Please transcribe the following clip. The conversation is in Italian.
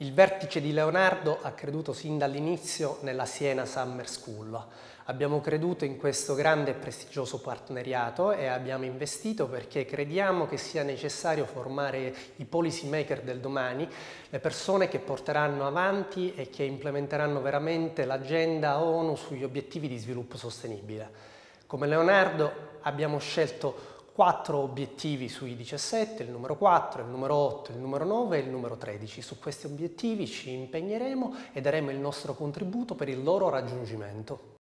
Il vertice di Leonardo ha creduto sin dall'inizio nella Siena Summer School. Abbiamo creduto in questo grande e prestigioso partenariato e abbiamo investito perché crediamo che sia necessario formare i policy maker del domani, le persone che porteranno avanti e che implementeranno veramente l'agenda ONU sugli obiettivi di sviluppo sostenibile. Come Leonardo abbiamo scelto 4 obiettivi sui 17, il numero 4, il numero 8, il numero 9 e il numero 13. Su questi obiettivi ci impegneremo e daremo il nostro contributo per il loro raggiungimento.